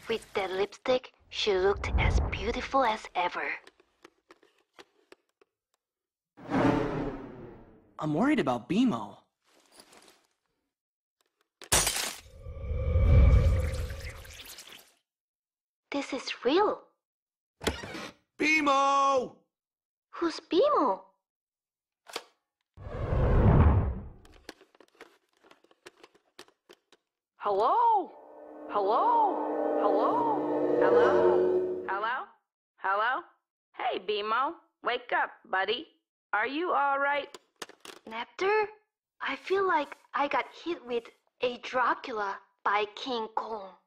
With that lipstick, she looked as beautiful as ever. I'm worried about BMO. This is real. BMO! Who's BMO? Hello? Hello? Hello? Hello? Hello? Hello? Hey, BMO. Wake up, buddy. Are you all right? Nepter? I feel like I got hit with a Dracula by King Kong.